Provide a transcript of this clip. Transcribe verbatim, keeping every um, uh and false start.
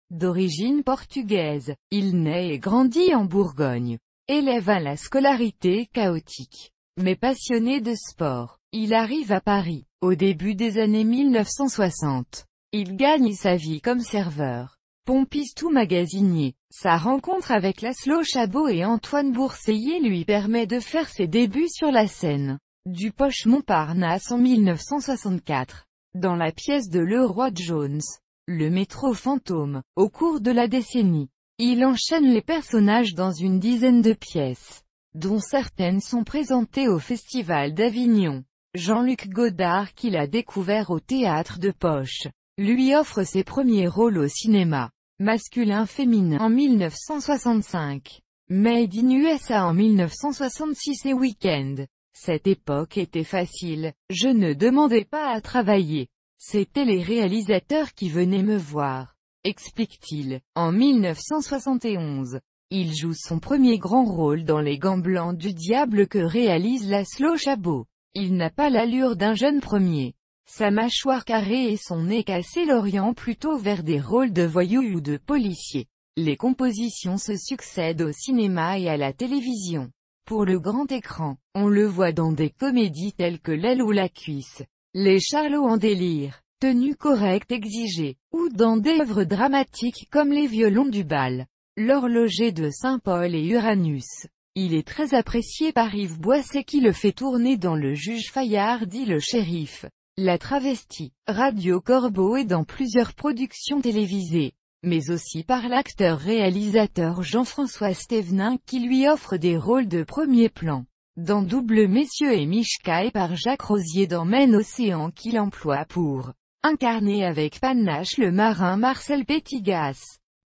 D'origine portugaise, il naît et grandit en Bourgogne. Élève à la scolarité chaotique, mais passionné de sport, il arrive à Paris, au début des années mille neuf cent soixante. Il gagne sa vie comme serveur, pompiste ou magasinier. Sa rencontre avec Laszlo Chabot et Antoine Bourseiller lui permet de faire ses débuts sur la scène du Poche Montparnasse en mille neuf cent soixante-quatre, dans la pièce de Leroy Jones, le métro fantôme. Au cours de la décennie, il enchaîne les personnages dans une dizaine de pièces, dont certaines sont présentées au Festival d'Avignon. Jean-Luc Godard, qu'il a découvert au théâtre de Poche, lui offre ses premiers rôles au cinéma, masculin-féminin en mille neuf cent soixante-cinq, Made in U S A en mille neuf cent soixante-six et Weekend. Cette époque était facile, je ne demandais pas à travailler. C'étaient les réalisateurs qui venaient me voir, explique-t-il. En mille neuf cent soixante et onze, il joue son premier grand rôle dans Les Gants Blancs du Diable que réalise Laszlo Chabot. Il n'a pas l'allure d'un jeune premier. Sa mâchoire carrée et son nez cassé l'orientent plutôt vers des rôles de voyous ou de policiers. Les compositions se succèdent au cinéma et à la télévision. Pour le grand écran, on le voit dans des comédies telles que L'aile ou la cuisse, Les Charlots en délire, Tenue correcte exigée, ou dans des œuvres dramatiques comme Les Violons du bal, L'horloger de Saint-Paul et Uranus. Il est très apprécié par Yves Boisset qui le fait tourner dans Le Juge Fayard dit le shérif, La Travestie, Radio Corbeau et dans plusieurs productions télévisées, mais aussi par l'acteur-réalisateur Jean-François Stévenin qui lui offre des rôles de premier plan, dans Double Messieurs et Mishka et par Jacques Rosier dans Maine Océan qu'il emploie pour incarner avec panache le marin Marcel Pétigas.